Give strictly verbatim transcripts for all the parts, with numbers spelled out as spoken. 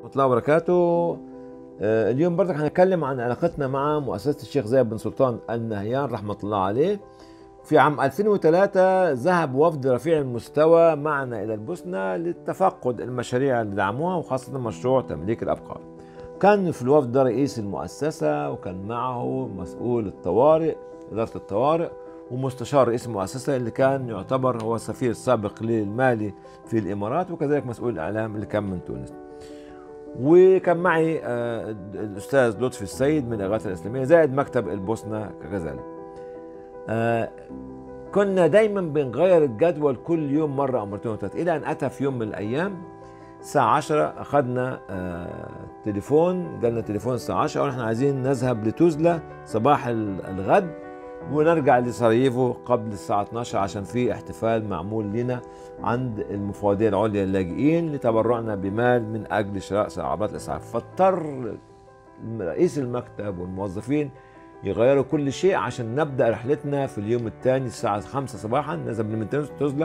ورحمة الله وبركاته. آه، اليوم برضك هنتكلم عن علاقتنا مع مؤسسة الشيخ زايد بن سلطان آل نهيان رحمة الله عليه. في عام ألفين وثلاثة ذهب وفد رفيع المستوى معنا إلى البوسنة للتفقد المشاريع اللي دعموها، وخاصة مشروع تمليك الأبقار. كان في الوفد ده رئيس المؤسسة، وكان معه مسؤول الطوارئ إدارة الطوارئ ومستشار رئيس المؤسسة اللي كان يعتبر هو السفير السابق للمالي في الإمارات، وكذلك مسؤول الإعلام اللي كان من تونس. وكان معي آه، الأستاذ لطفي السيد من الإغاثة الإسلامية، زائد مكتب البوسنة كذلك. آه، كنا دايما بنغير الجدول كل يوم مرة أو مرتين وثلاثة، إلى أن أتى في يوم من الأيام الساعة عشرة أخذنا آه، تليفون، جالنا تليفون الساعة عشرة وإحنا عايزين نذهب لتوزلا صباح الغد ونرجع لسراييفو قبل الساعة اثناشر عشان في احتفال معمول لنا عند المفوضية العليا للاجئين لتبرعنا بمال من أجل شراء عربات الإسعاف. فاضطر رئيس المكتب والموظفين يغيروا كل شيء عشان نبدأ رحلتنا في اليوم الثاني الساعة خمسة صباحا. نذهب من توزلا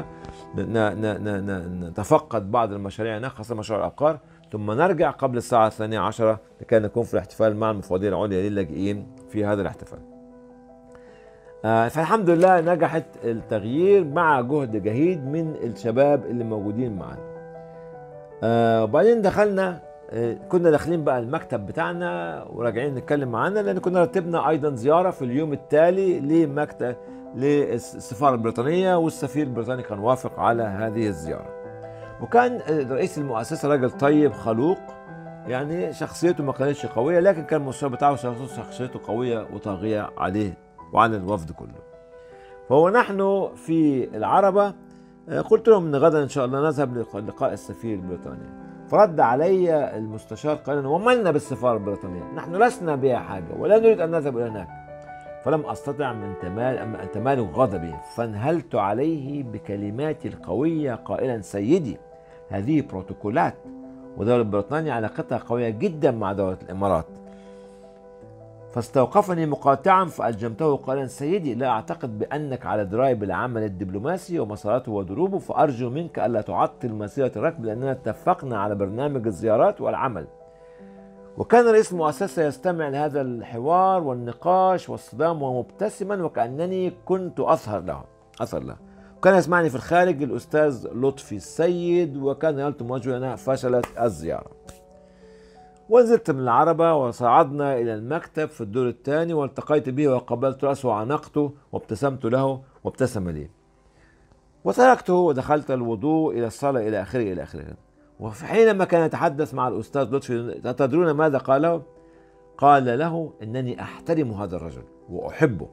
نتفقد بعض المشاريع هناك، خاصة مشروع الأبقار، ثم نرجع قبل الساعة الثانية عشرة لكي نكون في الاحتفال مع المفوضية العليا للاجئين في هذا الاحتفال. آه فالحمد لله نجحت التغيير مع جهد جهيد من الشباب اللي موجودين معنا. آه وبعدين دخلنا، آه كنا داخلين بقى المكتب بتاعنا وراجعين نتكلم معانا، لان كنا رتبنا ايضا زياره في اليوم التالي لمكتب للسفاره البريطانيه، والسفير البريطاني كان وافق على هذه الزياره. وكان رئيس المؤسسه راجل طيب خلوق، يعني شخصيته ما كانتش قويه، لكن كان المستشار بتاعه شخصيته قويه وطاغيه عليه وعلى الوفد كله. فهو نحن في العربة قلت لهم ان غدا ان شاء الله نذهب للقاء السفير البريطاني. فرد علي المستشار قال: وما لنا بالسفارة البريطانية، نحن لسنا بها حاجة ولا نريد ان نذهب الى هناك. فلم استطع من تمال ان تمالك غضبي، فانهلت عليه بكلماتي القوية قائلا: سيدي، هذه بروتوكولات، ودولة بريطانيا علاقتها قوية جدا مع دولة الامارات. فاستوقفني مقاطعا فألجمته قائلا: سيدي، لا أعتقد بأنك على دراية بالعمل الدبلوماسي ومساراته ودروبه، فأرجو منك ألا تعطل مسيرة الركب، لأننا اتفقنا على برنامج الزيارات والعمل. وكان رئيس المؤسسة يستمع لهذا الحوار والنقاش والصدام ومبتسما وكأنني كنت أظهر له أثر له. وكان يسمعني في الخارج الأستاذ لطفي السيد، وكان يلتم وجهه أنها فشلت الزيارة. ونزلت من العربة وصعدنا إلى المكتب في الدور الثاني، والتقيت به وقبلت رأسه وعنقته وابتسمت له وابتسم لي، وتركته ودخلت الوضوء إلى الصلاة إلى آخره إلى آخره. وحينما كان يتحدث مع الأستاذ لطفي، تدرون ماذا قاله؟ قال له: إنني أحترم هذا الرجل وأحبه.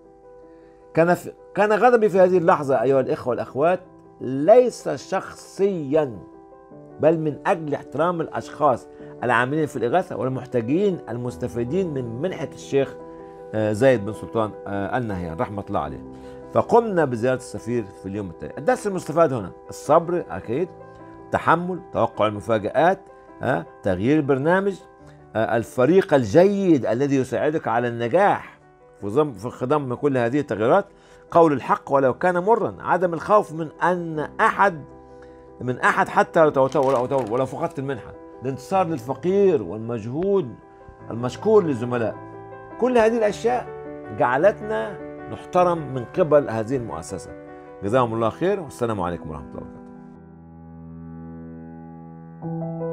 كان في كان غضبي في هذه اللحظة أيها الإخوة والأخوات ليس شخصيا، بل من أجل احترام الأشخاص العاملين في الإغاثة والمحتاجين المستفيدين من منحة الشيخ زايد بن سلطان آل نهيان رحمة الله عليه. فقمنا بزيارة السفير في اليوم التالي. الدرس المستفاد هنا: الصبر أكيد، تحمل، توقع المفاجآت، تغيير البرنامج، الفريق الجيد الذي يساعدك على النجاح في خضم كل هذه التغييرات، قول الحق ولو كان مرا، عدم الخوف من أن أحد من أحد حتى ولو فقدت المنحة، الانتصار للفقير والمجهود المشكور للزملاء. كل هذه الأشياء جعلتنا نحترم من قبل هذه المؤسسة. جزاهم الله خير، والسلام عليكم ورحمة الله وبركاته.